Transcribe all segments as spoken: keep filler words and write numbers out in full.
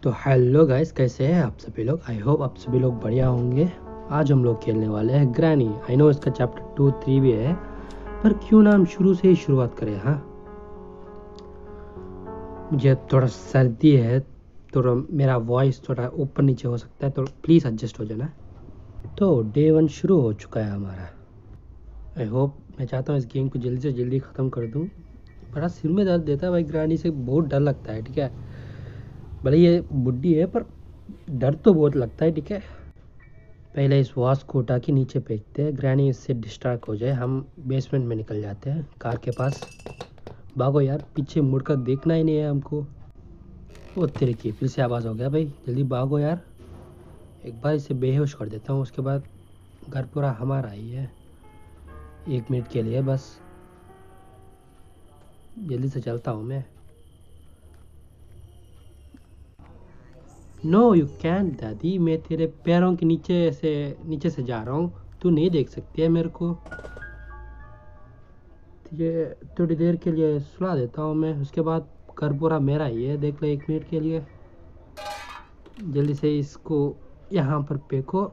तो hello guys, कैसे हैं आप सभी लोग। आई होप आप सभी लोग बढ़िया होंगे। आज हम लोग खेलने वाले हैं ग्रैनी। आई नो इसका चैप्टर टू थ्री भी है, पर क्यों ना हम शुरू से ही शुरुआत करें। हाँ, मुझे थोड़ा सर्दी है, थोड़ा मेरा वॉइस थोड़ा ऊपर नीचे हो सकता है, तो प्लीज़ एडजस्ट हो जाना। तो डे वन शुरू हो चुका है हमारा। आई होप, मैं चाहता हूँ इस गेम को जल्दी से जल्दी ख़त्म कर दूँ। बड़ा सिर में दर्द देता है भाई, ग्रैनी से बहुत डर लगता है। ठीक है, भले ये बुड्ढी है पर डर तो बहुत लगता है। ठीक है, पहले इस वॉश को उठा के नीचे फेंकते हैं, ग्रैनी इससे डिस्ट्रैक्ट हो जाए। हम बेसमेंट में निकल जाते हैं कार के पास। भागो यार, पीछे मुड़कर देखना ही नहीं है हमको। वो तेरे की फिर से आवाज़ हो गया भाई, जल्दी भागो यार। एक बार इसे बेहोश कर देता हूँ, उसके बाद घर पूरा हमारा ही है। एक मिनट के लिए बस, जल्दी से चलता हूँ मैं। नो यू कैन दादी, मैं तेरे पैरों के नीचे से नीचे से जा रहा हूँ, तू नहीं देख सकती है मेरे को। ये थोड़ी देर के लिए सुला देता हूँ मैं, उसके बाद घर पूरा मेरा ही है। देख लो एक मिनट के लिए, जल्दी से इसको यहाँ पर फेंको,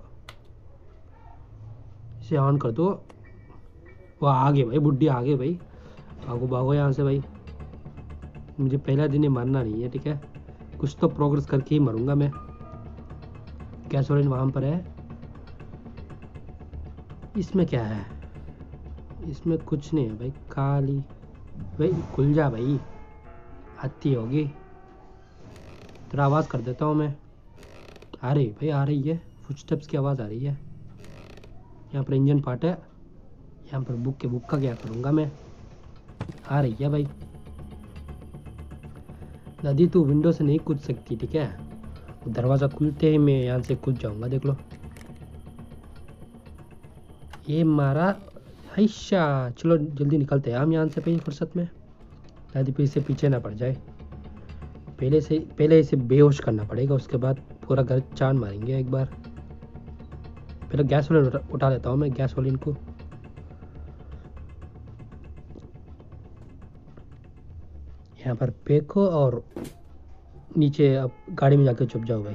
इसे ऑन कर दो। वो आगे भाई, बुड्ढी आगे भाई, भागो भागो यहाँ से भाई। मुझे पहला दिन ही मरना नहीं है, ठीक है, कुछ तो प्रोग्रेस करके ही मरूंगा मैं। गैसोलीन वहाँ पर है। इसमें क्या है? इसमें कुछ नहीं है भाई, खाली। भाई खुल जा भाई, आती होगी। तेरा आवाज़ कर देता हूँ मैं। आ रही भाई, आ रही है, फुटस्टेप्स की आवाज़ आ रही है। यहाँ पर इंजन पार्ट है, यहाँ पर बुक के बुक का क्या करूँगा मैं। आ रही है भाई। दादी तू विंडो से नहीं कूद सकती, ठीक है, दरवाज़ा खुलते ही मैं यहाँ से कूद जाऊँगा। देख लो, ये मारा। हैशा, चलो जल्दी निकलते हैं हम यहाँ से भाई फुर्सत में। दादी फिर से पीछे ना पड़ जाए। पहले से पहले इसे बेहोश करना पड़ेगा, उसके बाद पूरा घर चांद मारेंगे एक बार। पहले गैसोलीन उठा, उठा लेता हूँ मैं गैसोलीन को। यहाँ पर फेंको और नीचे अब गाड़ी में जाके छुप जाओ भाई।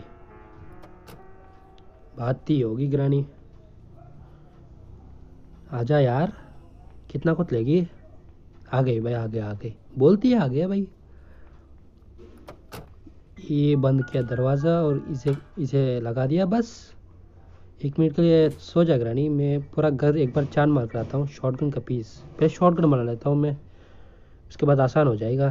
भागती होगी ग्रानी, आजा यार, कितना कुछ लेगी। आ गई भाई, आ गई आ गई, बोलती है आ गया भाई। ये बंद किया दरवाज़ा और इसे इसे लगा दिया बस। एक मिनट के लिए सो जा ग्रानी, मैं पूरा घर एक बार चांद मार कर आता हूँ। शॉटगन का पीस, पहले शॉटगन बना लेता हूँ मैं, उसके बाद आसान हो जाएगा।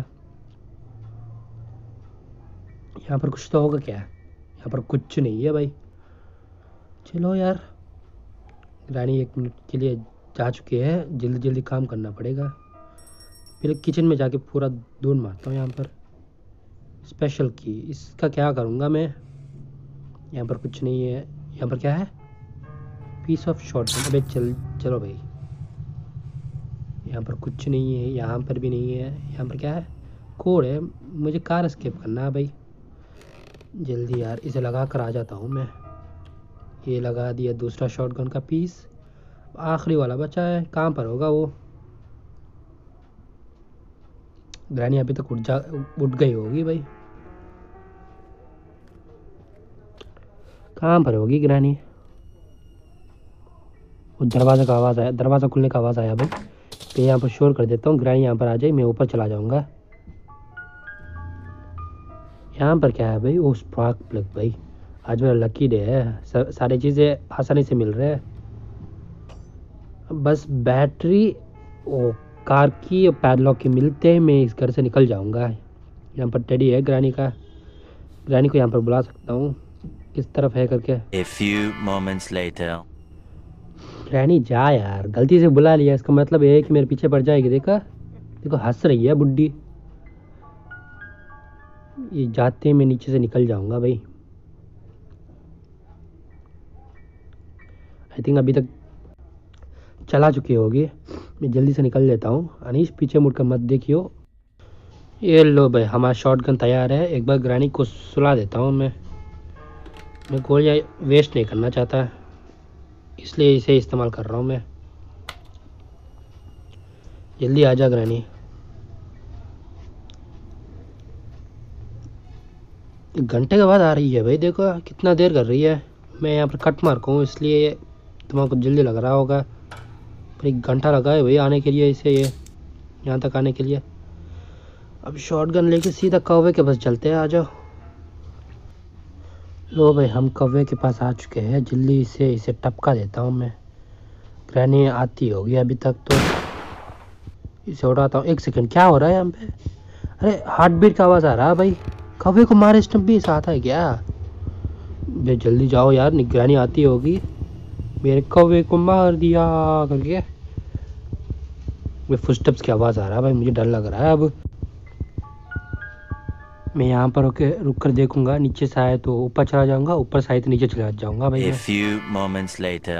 यहाँ पर कुछ तो होगा क्या? यहाँ पर कुछ नहीं है भाई। चलो यार, ग्रानी एक मिनट के लिए जा चुके हैं, जल्दी जल्दी काम करना पड़ेगा। फिर किचन में जाके पूरा ढूंढ मारता हूँ यहाँ पर। स्पेशल की, इसका क्या करूँगा मैं। यहाँ पर कुछ नहीं है। यहाँ पर क्या है? Piece of shotgun. अबे चल चलो भाई, यहाँ पर कुछ नहीं है, यहाँ पर भी नहीं है। यहाँ पर क्या है? कोड है, मुझे कार एस्केप करना है भाई। जल्दी यार, इसे लगा कर आ जाता हूँ मैं। ये लगा दिया दूसरा शॉटगन का पीस, आखिरी वाला बचा है। कहाँ पर होगा वो? ग्रैनी अभी तक उठ जा उठ गई होगी भाई। कहाँ पर होगी ग्रैनी? वो दरवाज़ा का आवाज़ आया, दरवाज़ा खुलने का आवाज़ आया भाई। तो यहाँ पर शोर कर देता हूँ, ग्रैनी यहाँ पर आ जाए, मैं ऊपर चला जाऊँगा। यहाँ पर क्या है भाई? वो स्पार्क प्लग भाई, आज मेरा लकी डे है, सारी चीज़ें आसानी से मिल रहे हैं। बस बैटरी, वो कार की और पैडलॉक की मिलते ही मैं इस घर से निकल जाऊंगा। यहाँ पर टेडी है ग्रैनी का, ग्रैनी को यहाँ पर बुला सकता हूँ, किस तरफ है करके। A few moments later. Granny जा यार, गलती से बुला लिया, इसका मतलब ये है कि मेरे पीछे पड़ जाएगी। देखा, देखो हंस रही है बुड्ढी। ये जाते मैं नीचे से निकल जाऊंगा भाई। आई थिंक अभी तक चला चुकी होगी, मैं जल्दी से निकल लेता हूँ। अनीश पीछे मुड़कर मत देखियो। ये लो भाई, हमारा शॉटगन तैयार है। एक बार ग्रैनी को सुला देता हूँ मैं। मैं गोलियाँ वेस्ट नहीं करना चाहता, इसलिए इसे इस्तेमाल कर रहा हूँ मैं। जल्दी आ जा ग्रैनी। एक घंटे के बाद आ रही है भाई, देखो कितना देर कर रही है। मैं यहाँ पर कट मार हूँ इसलिए तुम्हारा जल्दी लग रहा होगा, पर एक घंटा लगा है भाई आने के लिए, इसे ये यहाँ तक आने के लिए। अब शॉटगन लेके सीधा कौवे के पास चलते हैं, आ जाओ। लो भाई हम कौवे के पास आ चुके हैं, जल्दी से इसे टपका देता हूँ मैं। ग्रैनी आती होगी अभी तक, तो इसे उड़ाता हूँ। एक सेकंड, क्या हो रहा है यहाँ पे? अरे हार्ट बीट का आवाज़ आ रहा है भाई। कौवे को मारे स्टम्प भी साथ है क्या? भाई जल्दी जाओ यार, निगरानी आती होगी। मेरे कौवे को मार दिया करके फुटस्टेप्स की आवाज़ आ रहा है भाई, मुझे डर लग रहा है। अब मैं यहाँ पर होके रुक कर देखूंगा, नीचे से आए तो ऊपर चला जाऊंगा, ऊपर से आए तो नीचे चला जाऊंगा भाई। A मैं few moments later.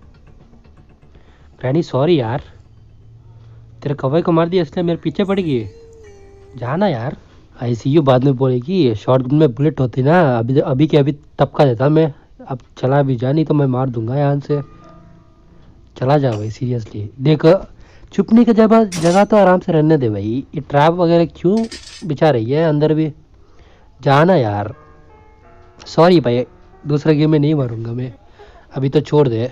Granny sorry यार, तेरे कौवे को मार दिया इसलिए मेरे पीछे पड़ गई। जाना यार, आईसीयू बाद में बोलेगी शॉटगन में बुलेट होती ना, अभी अभी के अभी टपका देता मैं। अब चला भी जा, नहीं तो मैं मार दूंगा यहाँ से। चला जा भाई सीरियसली, देख छुपने की जगह जगह तो आराम से रहने दे भाई, ये ट्रैप वगैरह क्यों बिछा रही है अंदर भी? जाना यार, सॉरी भाई, दूसरा गेम में नहीं मारूंगा मैं, अभी तो छोड़ दे।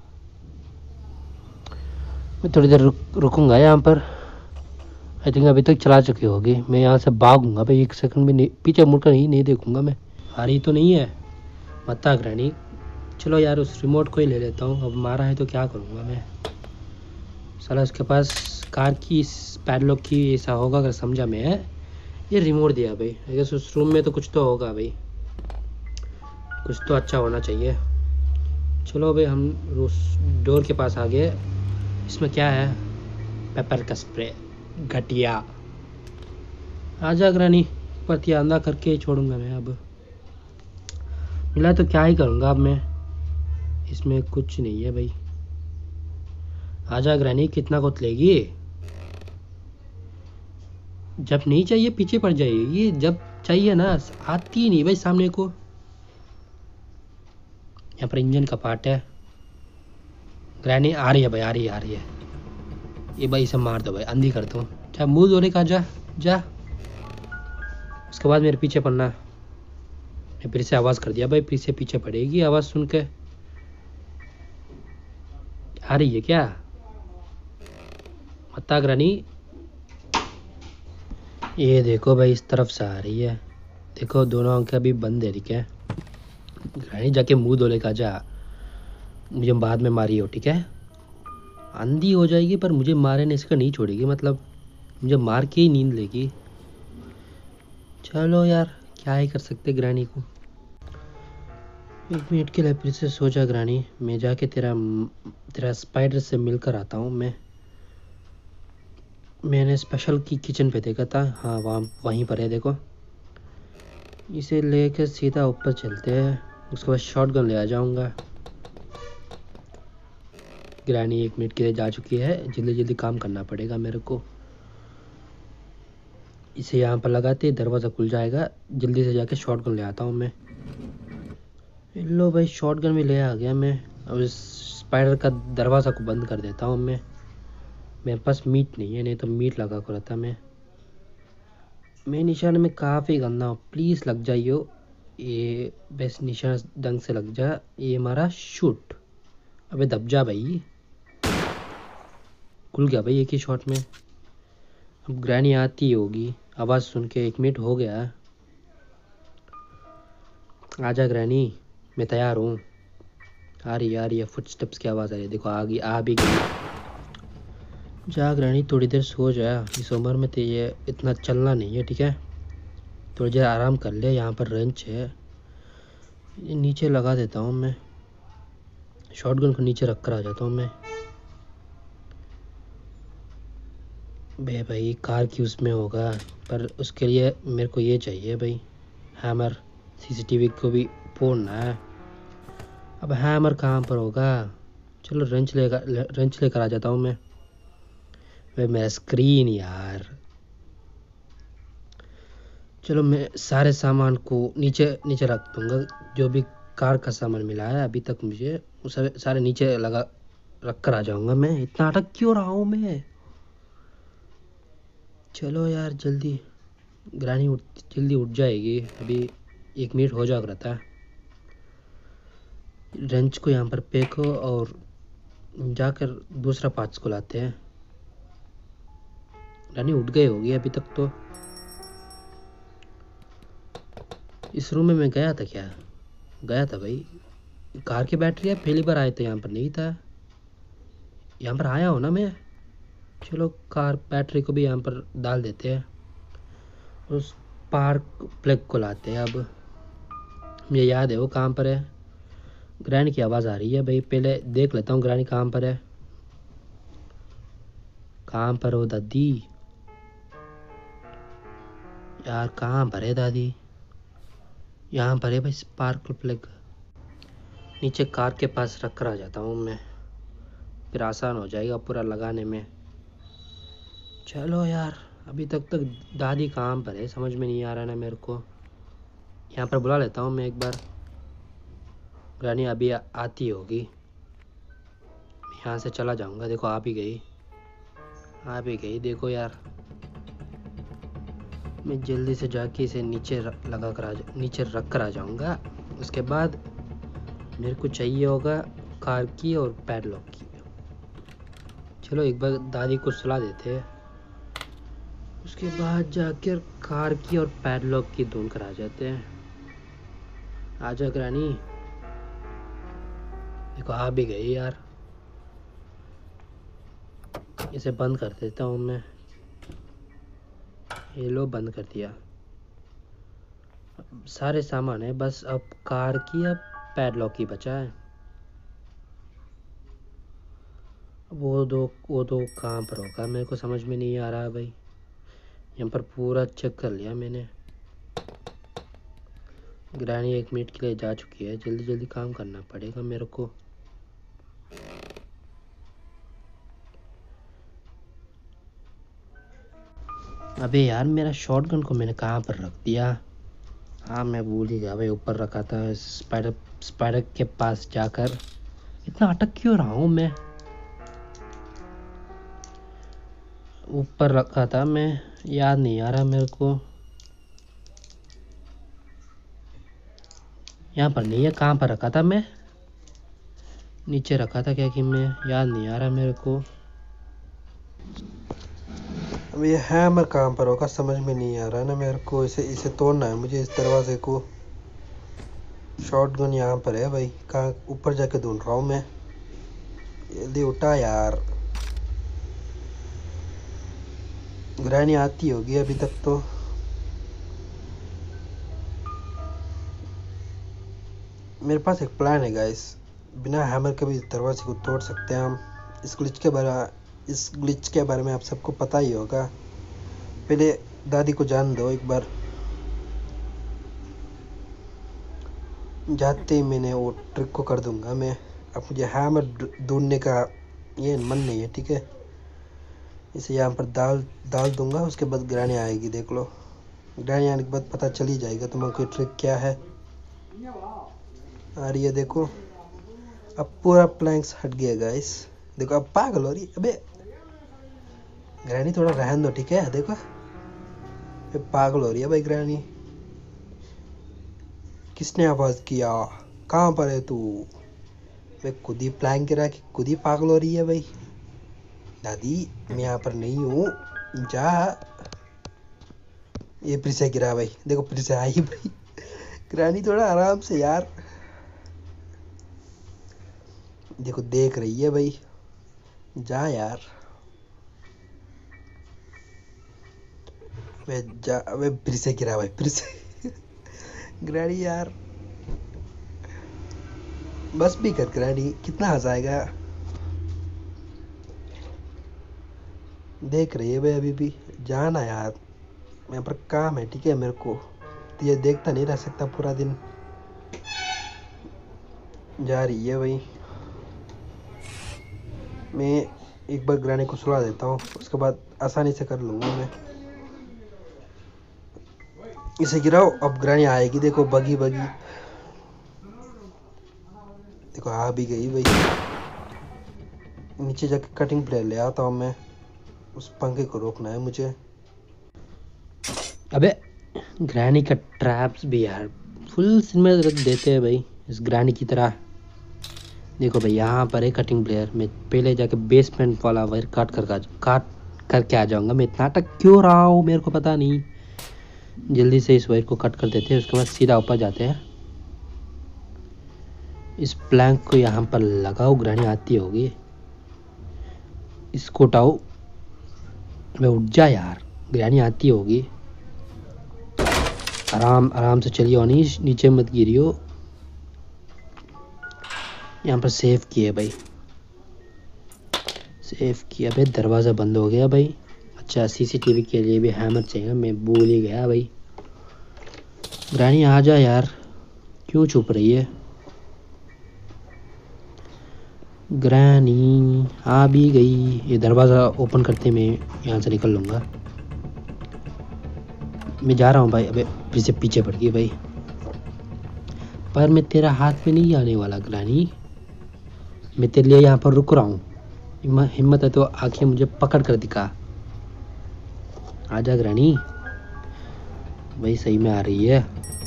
मैं थोड़ी देर रुक रुकूंगा यहाँ पर। आई थिंक अभी तक चला चुकी होगी। मैं यहाँ से भागूंगा भाई, एक सेकंड भी नहीं, पीछे मुड़कर नहीं नहीं देखूंगा मैं। आ रही तो नहीं है मत्ता ग्रैनी? चलो यार उस रिमोट को ही ले लेता हूँ, अब मारा है तो क्या करूँगा मैं। साला उसके पास कार की पैडलॉक की ऐसा होगा अगर समझा मैं। ये रिमोट दिया भाई, आई गेस उस रूम में तो कुछ तो होगा भाई, कुछ तो अच्छा होना चाहिए। चलो भाई हम उस डोर के पास आ गए। इसमें क्या है? पेपर का स्प्रे, घटिया। आजा ग्रैनी, प्रतियाना करके ही छोड़ूंगा मैं। अब मिला तो क्या ही करूँगा अब मैं, इसमें कुछ नहीं है भाई। आजा ग्रैनी, कितना कुतलेगी? जब नहीं चाहिए पीछे पड़ जाएगी, जब चाहिए ना आती ही नहीं भाई सामने को। यहाँ पर इंजन का पार्ट है। ग्रैनी आ रही है भाई, आ रही है आ रही है। ये भाई इसे मार दो भाई, अंधी कर दो। क्या मुंह धोने का, जा जा। उसके बाद मेरे पीछे पड़ना। मैं फिर से आवाज़ कर दिया भाई, फिर से पीछे पड़ेगी आवाज़ सुन के। आ रही है क्या? मत्ता ग्रैनी, ये देखो भाई इस तरफ से आ रही है। देखो दोनों आंखें अभी बंद है, ठीक है? ग्रैनी जाके मुंह धो लेगा, जा। मुझे बाद में मारी हो, ठीक है? अंधी हो जाएगी पर मुझे मारे नहीं इसका नहीं छोड़ेगी, मतलब मुझे मार के ही नींद लेगी। चलो यार क्या ही कर सकते ग्रैनी को। एक मिनट के लिए फिर से सो जा ग्रैनी, मैं जाके तेरा तेरा स्पाइडर से मिलकर आता हूँ मैं। मैंने स्पेशल की किचन पे देखा था, हाँ वहाँ वहीं पर है देखो। इसे लेकर सीधा ऊपर चलते हैं, उसके बाद शॉटगन ले आ जाऊँगा। ग्रैनी एक मिनट के लिए जा चुकी है, जल्दी जल्दी काम करना पड़ेगा मेरे को। इसे यहाँ पर लगाते दरवाज़ा खुल जाएगा, जल्दी से जाके शॉटगन ले आता हूँ मैं। लो भाई शॉटगन भी ले आ गया मैं। अब इस स्पाइडर का दरवाज़ा को बंद कर देता हूँ मैं। मेरे पास मीट नहीं है, नहीं तो मीट लगा कर रहता मैं। मैं निशान में काफ़ी गंदा हूँ, प्लीज़ लग जाइयो। ये बस निशान ढंग से लग जा। ये हमारा शूट, अबे दब जा भाई। खुल गया भाई एक ही शॉट में। अब ग्रैनी आती होगी आवाज़ सुन के। एक मिनट हो गया, आजा ग्रैनी, मैं तैयार हूँ। आ रही आ रही है, फुटस्टेप्स की आवाज़ आ रही है, देखो आ गई, आ भी गई। जा ग्रैनी थोड़ी देर सो जा, इस उम्र में तो ये इतना चलना नहीं है, ठीक है? थोड़ी देर आराम कर ले। यहाँ पर रेंच है, ये नीचे लगा देता हूँ मैं। शॉटगन को नीचे रख कर आ जाता हूँ मैं। बे भाई कार की उसमें होगा, पर उसके लिए मेरे को ये चाहिए भाई, हैमर। सीसीटीवी को भी फोड़ना है। अब हैमर कहाँ पर होगा? चलो रेंच लेकर रेंच लेकर आ जाता हूँ मैं। वे मेरा स्क्रीन यार। चलो मैं सारे सामान को नीचे नीचे रख दूँगा, जो भी कार का सामान मिला है अभी तक मुझे, वो सारे सारे नीचे लगा रख कर आ जाऊँगा मैं। इतना अटक क्यों रहा हूँ मैं? चलो यार जल्दी, ग्रैनी उठ जल्दी उठ जाएगी अभी। एक मिनट हो जाएगा रहता। रेंच को यहाँ पर फेंको और जाकर दूसरा पार्ट्स को लाते हैं। रानी उठ गई होगी अभी तक तो। इस रूम में मैं गया था क्या? गया था भाई। कार की बैटरी है, पहली बार आए थे यहाँ पर नहीं था। यहाँ पर आया हो ना मैं। चलो कार बैटरी को भी यहाँ पर डाल देते हैं। उस पार्क प्लग को लाते हैं। अब मुझे याद है वो कहाँ पर है। ग्रैनी की आवाज़ आ रही है भाई, पहले देख लेता हूँ ग्रैनी कहाँ पर है। कहाँ पर हो दादी? यार कहाँ पर है दादी? यहाँ पर है भाई स्पार्क प्लग। नीचे कार के पास रख कर आ जाता हूँ मैं, फिर आसान हो जाएगा पूरा लगाने में। चलो यार, अभी तक तक दादी कहाँ पर है समझ में नहीं आ रहा ना मेरे को। यहाँ पर बुला लेता हूँ मैं एक बार। ग्रैनी अभी आ, आती होगी। यहाँ से चला जाऊँगा। देखो आ भी गई, आ भी गई देखो यार। मैं जल्दी से जाके इसे नीचे लगा कर आ जा नीचे रख कर आ जाऊँगा। उसके बाद मेरे को चाहिए होगा कार की और पैडलॉक की। चलो एक बार दादी को सुला देते हैं, उसके बाद जाकर कार की और पैडलॉक की ढूंढ कर आ जाते हैं। आजा ग्रैनी। देखो आ भी गई यार। इसे बंद कर देता हूँ मैं। ये लो बंद कर दिया। सारे सामान है, बस अब कार की अब पैडलॉक ही बचा है। वो दो वो दो कहाँ पर होगा मेरे को समझ में नहीं आ रहा भाई। यहाँ पर पूरा चेक कर लिया मैंने। ग्रैनी एक मिनट के लिए जा चुकी है। जल्दी जल्दी काम करना पड़ेगा मेरे को। अबे यार मेरा शॉटगन को मैंने कहाँ पर रख दिया? हाँ मैं भूल ही गया भाई, ऊपर रखा था स्पाइडर स्पाइडर के पास जाकर। इतना अटक क्यों रहा हूँ मैं? ऊपर रखा था मैं, याद नहीं आ रहा मेरे को। यहाँ पर नहीं है, कहाँ पर रखा था मैं? नीचे रखा था क्या कि मैं, याद नहीं आ रहा मेरे को। अब ये हैमर कहाँ पर होगा समझ में नहीं आ रहा है ना मेरे को। इसे इसे तोड़ना है मुझे, इस दरवाजे को। शॉटगन यहाँ पर है भाई, कहाँ ऊपर जाके ढूंढ रहा हूँ मैं। जल्दी उठा यार। ग्रैनी आती होगी अभी तक तो। मेरे पास एक प्लान है गाइस। बिना हैमर के भी इस दरवाजे को तोड़ सकते हैं हम। इस ग्लिच के बारे इस ग्लिच के बारे में आप सबको पता ही होगा। पहले दादी को जान दो एक बार। जाते ही मैंने वो ट्रिक को कर दूंगा मैं। अब मुझे हैमर ढूंढने का ये मन नहीं है, ठीक है। इसे यहाँ पर डाल डाल दूंगा। उसके बाद ग्रैनी आएगी, देख लो। ग्रैनी आने के बाद पता चल ही जाएगा तुम्हारा ट्रिक क्या है। आ रही है देखो। अब पूरा प्लैंक्स हट गया गाइस। देखो अब पागल हो रही है। अबे ग्रैनी थोड़ा रहन दो, ठीक है। देखो पागल हो रही है भाई ग्रैनी। किसने आवाज किया? कहाँ पर है तू? मैं खुद ही प्लान गिरा कि खुद ही पागल हो रही है भाई। दादी मैं यहाँ पर नहीं हूँ, जा। ये फिर से गिरा भाई, देखो फिर से आई भाई। ग्रैनी थोड़ा आराम से यार। देखो देख रही है भाई, जा यार। वे जा, वे फिर से गिरा भाई, फिर से। ग्रैनी यार बस भी कर। ग्रैनी कितना हंसाएगा। देख रही है भाई अभी भी। जाना यार, मेरे पर काम है, ठीक है। मेरे को तो ये देखता नहीं रह सकता पूरा दिन। जा रही है भाई। मैं एक बार ग्रैनी को सुला देता हूँ, उसके बाद आसानी से कर लूँगा मैं। इसे गिराओ। अब ग्रैनी आएगी, देखो बगी बगी। देखो आ भी गई भाई। नीचे जाके कटिंग प्लेयर ले आता हूँ मैं। उस पंखे को रोकना है मुझे। अबे ग्रैनी का ट्रैप्स भी यार फुल सिनेमा देते हैं भाई इस ग्रैनी की तरह। देखो भाई यहाँ पर है कटिंग प्लेयर। मैं पहले जाके बेसमेंट वाला वायर काट कर काट करके आ जाऊंगा। मैं इतना नाटक क्यों रहा हूँ मेरे को पता नहीं। जल्दी से इस वायर को कट कर देते हैं, उसके बाद सीधा ऊपर जाते हैं। इस प्लैंक को यहाँ पर लगाओ, ग्रैनी आती होगी। इसको उठाओ। मैं उठ जा यार, ग्रैनी आती होगी। आराम आराम से चलिए अनीश, नीचे मत गिरियो। यहाँ पर सेव किए भाई, सेव किया भाई। दरवाज़ा बंद हो गया भाई। अच्छा सीसीटीवी के लिए भी हैमर चाहिए, मैं भूल ही गया भाई। ग्रैनी आ जा यार, क्यों चुप रही है। ग्रैनी आ भी गई। ये दरवाज़ा ओपन करते मैं यहाँ से निकल लूँगा। मैं जा रहा हूँ भाई। अबे फिर से पीछे पड़ गई भाई। पर मैं तेरा हाथ में नहीं आने वाला ग्रैनी। मैं तेरे लिए यहाँ पर रुक रहा हूँ। हिम्मत है तो आंखें मुझे पकड़ कर दिखा। आजा ग्रैनी। भाई सही में आ रही है।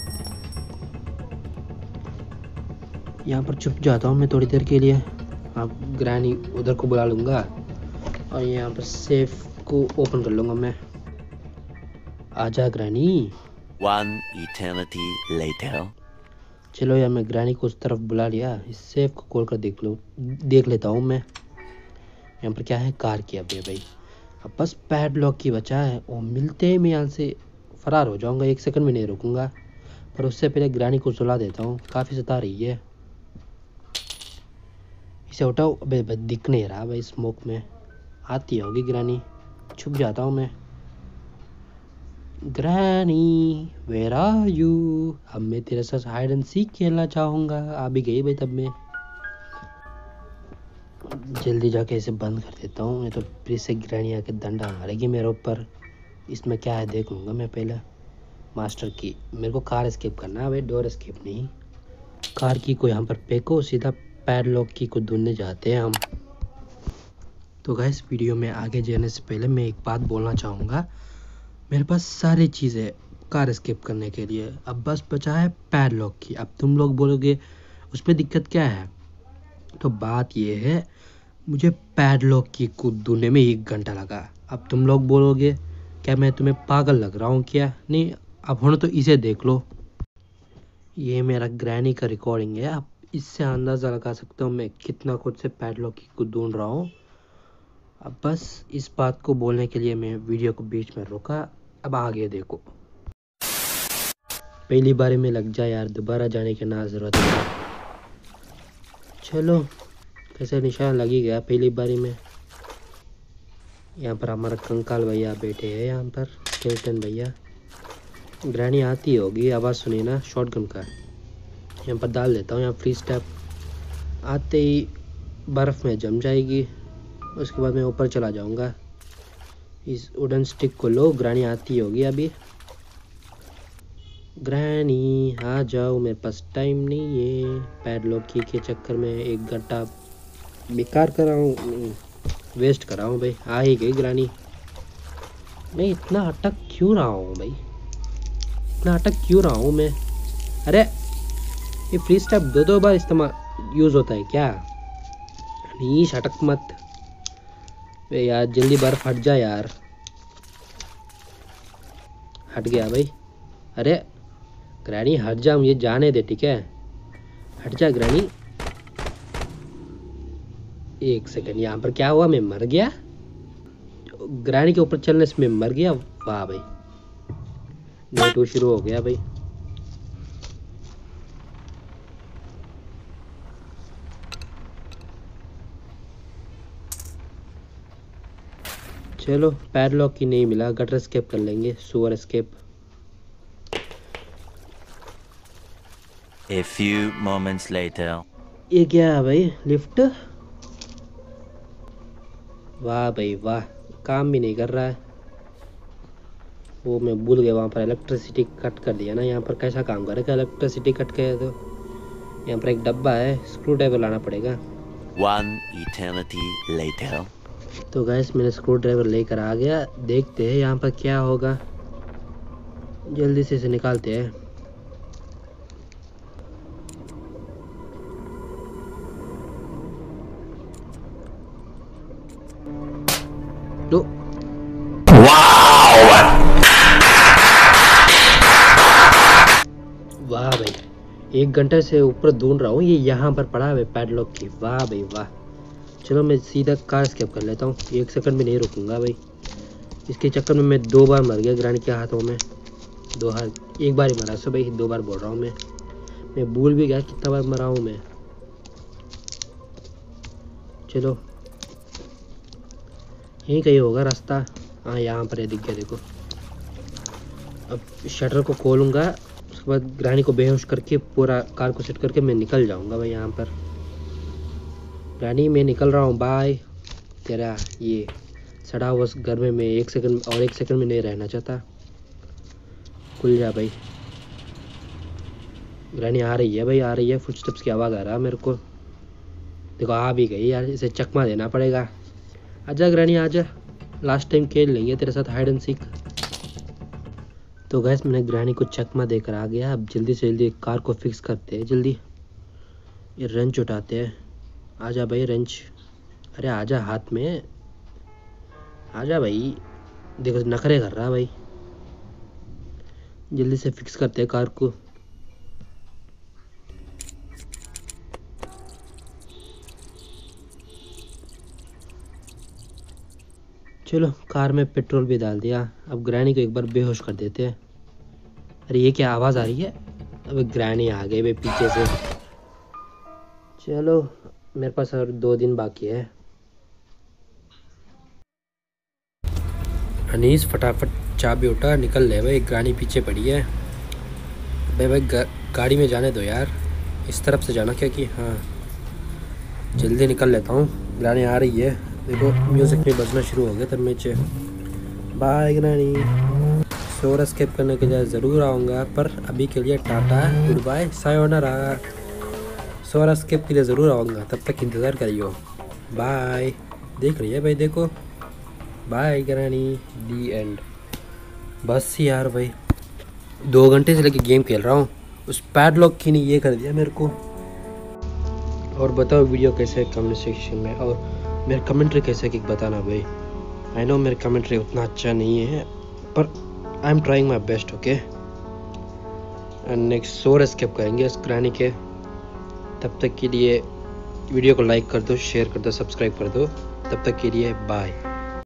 यहाँ पर छुप जाता हूँ मैं थोड़ी देर के लिए। अब ग्रैनी उधर को बुला लूँगा और यहाँ पर सेफ को ओपन कर लूँगा मैं। आजा ग्रैनी। One eternity later. चलो यार, मैं ग्रैनी को उस तरफ बुला लिया। इस सेफ को खोल कर देख लो देख लेता हूँ मैं। यहाँ पर क्या है, कार की अभी भाई। अब बस पैडलॉक की बचा है। और मिलते ही मैं यहाँ से फरार हो जाऊँगा, एक सेकंड में नहीं रुकूँगा। पर उससे पहले ग्रैनी को सुला देता हूँ, काफ़ी सता रही है। इसे उठाओ। अबे दिख नहीं रहा भाई, स्मोक में आती होगी ग्रैनी। छुप जाता हूँ मैं। Granny where are you. अब मैं तेरे साथ हाइड एंड सीक खेलना चाहूँगा। आ भी गई भाई। तब मैं जल्दी जाके इसे बंद कर देता हूँ, नहीं तो फिर से ग्रैनी आके डंडा मारेगी मेरे ऊपर। इसमें क्या है देख लूँगा मैं पहले। मास्टर की, मेरे को कार एस्केप करना है भाई, डोर एस्केप नहीं। कार की को यहाँ पर फेंको, सीधा पैडलॉक की को ढूंढने जाते हैं हम। तो गाइस वीडियो में आगे जाने से पहले मैं एक बात बोलना चाहूँगा। मेरे पास सारी चीज़ें कार एस्केप करने के लिए, अब बस बचा है पैडलॉक की। अब तुम लोग बोलोगे उसमें दिक्कत क्या है, तो बात ये है मुझे पैडलॉक की को ढूंढने में एक घंटा लगा। अब तुम लोग बोलोगे क्या मैं तुम्हें पागल लग रहा हूँ क्या। नहीं, अब होने तो इसे देख लो। ये मेरा ग्रैनी का रिकॉर्डिंग है। अब इससे अंदाज़ा लगा सकता हूँ मैं कितना कुछ से पैडलॉक की को ढूंढ रहा हूँ। अब बस इस बात को बोलने के लिए मैं वीडियो को बीच में रोका। अब आगे देखो। पहली बारी में लग जाए यार, दोबारा जाने की ना ज़रूरत है। चलो कैसे निशान लग ही गया पहली बारी में। यहाँ पर हमारा कंकाल भैया बैठे हैं, यहाँ पर स्केलेटन भैया। ग्रैनी आती होगी, आवाज़ सुनी ना शॉटगन का। यहाँ पर डाल देता हूँ। यहाँ फ्री स्टेप आते ही बर्फ़ में जम जाएगी। उसके बाद मैं ऊपर चला जाऊँगा। इस वुडन स्टिक को लो, ग्रैनी आती होगी अभी। ग्रैनी आ जाओ, मेरे पास टाइम नहीं है। पैडलॉक की के चक्कर में एक घंटा बेकार कर रहा हूँ, वेस्ट कर रहा हूँ भाई। आ ही गई ग्रैनी। मैं इतना अटक क्यों रहा हूँ भाई, इतना अटक क्यों रहा हूँ मैं। अरे ये फ्री स्टेप दो दो बार इस्तेमाल यूज़ होता है क्या। नीश अटक मत वे यार, जल्दी बर्फ हट जा यार। हट गया भाई। अरे ग्रैनी हट जा, मुझे जाने दे ठीक है। हट जा ग्रैनी। एक सेकंड, यहाँ पर क्या हुआ, मैं मर गया। ग्रैनी के ऊपर चलने से मैं मर गया। वाह भाई, डे टू शुरू हो गया भाई। चलो पैडलॉक की नहीं मिला, गटर एस्केप कर लेंगे, सुअर escape. A few moments later. ये क्या है भाई, लिफ्ट। वाह भाई वाह, काम भी नहीं कर रहा है। वो मैं भूल गया, वहाँ पर इलेक्ट्रिसिटी कट कर दिया ना। यहाँ पर कैसा काम करेगा इलेक्ट्रिसिटी कट किया तो। यहाँ पर एक डब्बा है, स्क्रू ड्राइवर लाना पड़ेगा। One eternity later. तो गैस मैंने स्क्रू ड्राइवर लेकर आ गया। देखते हैं यहाँ पर क्या होगा, जल्दी से इसे निकालते हैं। वाह भाई, एक घंटे से ऊपर ढूंढ रहा हूँ, ये यहाँ पर पड़ा है पैडलॉक की। वाह भाई वाह। चलो मैं सीधा कार स्केप कर लेता हूँ, एक सेकंड भी नहीं रुकूंगा भाई। इसके चक्कर में मैं दो बार मर गया ग्रैनी के हाथों में। दो हाथ एक बार ही मरा सो भाई, दो बार बोल रहा हूँ मैं मैं भूल भी गया कितना बार मरा हूँ मैं। चलो यहीं कहीं होगा रास्ता। हाँ यहाँ पर है, दिख गया देखो। अब शटर को खोलूँगा, उसके बाद ग्रैनी को बेहोश करके पूरा कार को सेट करके मैं निकल जाऊँगा भाई यहाँ पर। ग्रैनी मैं निकल रहा हूँ, बाय। तेरा ये सड़ा हुआ घर में मैं एक सेकंड और एक सेकंड में नहीं रहना चाहता। खुल जा भाई। ग्रैनी आ रही है भाई, आ रही है। फुटस्टेप्स की आवाज़ आ रहा है मेरे को। देखो आ भी गई यार, इसे चकमा देना पड़ेगा। आजा ग्रैनी आजा, लास्ट टाइम खेल लेंगे तेरे साथ हाइड एंड सीक। तो गैस मैंने ग्रैनी को चकमा देकर आ गया। अब जल्दी से जल्दी कार को फिक्स करते हैं, जल्दी ये रेंच उठाते हैं। आजा भाई रेंच, अरे आजा हाथ में, आजा भाई। देखो नखरे कर रहा भाई। जल्दी से फिक्स करते हैं कार को। चलो कार में पेट्रोल भी डाल दिया। अब ग्रैनी को एक बार बेहोश कर देते हैं। अरे ये क्या आवाज़ आ रही है? अब ग्रैनी आ गई भाई पीछे से। चलो मेरे पास और दो दिन बाकी है। अनीस फटाफट चाबी उठा, निकल ले भाई, ग्रैनी पीछे पड़ी है। भाई भाई गा, गाड़ी में जाने दो यार, इस तरफ से जाना क्या कि। हाँ जल्दी निकल लेता हूँ, ग्रैनी आ रही है। देखो म्यूज़िक भी बजना शुरू हो गया तब नीचे। बाय ग्रैनी, शोर एस्केप करने के लिए ज़रूर आऊँगा, पर अभी के लिए टाटा गुड बाय सायोनारा। शोर एस्केप के लिए ज़रूर आऊँगा, तब तक इंतज़ार करियो। बाय। देख रही है भाई, देखो बाय ग्रैनी, दी एंड। बस यार भाई, दो घंटे से लेके गेम खेल रहा हूँ, उस पैडलॉक की नहीं ये कर दिया मेरे को। और बताओ वीडियो कैसे है कमेंट सेक्शन में, और मेरा कमेंट्री कैसे कि बताना भाई। आई नो मेरा कमेंट्री उतना अच्छा नहीं है, पर I am trying my best. Okay, and next shore escape करेंगे इस ग्रैनी के। तब तक के लिए वीडियो को लाइक कर दो, शेयर कर दो, सब्सक्राइब कर दो। तब तक के लिए बाय।